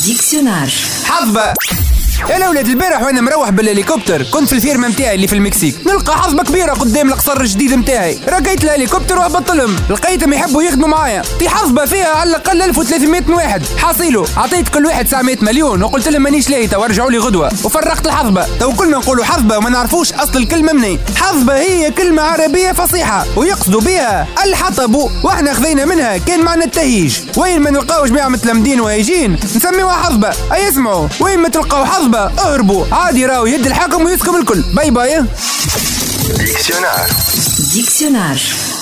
ديكسيونار. حظبة. يا ولاد البارح وانا مروح بالهليكوبتر كنت في الفيرما متاعي اللي في المكسيك، نلقى حظبة كبيرة قدام القصر الجديد متاعي، رقيت الهليكوبتر وهبطت لهم، لقيتهم يحبوا يخدموا معايا، في حظبة فيها على الاقل 1300 واحد، حاصيله عطيت كل واحد 900 مليون وقلت لهم مانيش لاهي تو رجعوا لي غدوة، وفرقت الحظبة، تو كلنا نقولوا حظبة وما نعرفوش اصل الكلمة منين، حظبة هي كلمة عربية فصيحة ويقصدوا بها الحطب، واحنا خذينا منها كان معنى التهيج، وين ما نلقاو جماعة متلمدين وهيجين نسميوها حظبة، اي اسمعوا وين ما تلقاو حظبة اهربوا عادي، راهو يد الحكم ويسكم الكل. باي باي. ديكسيونار.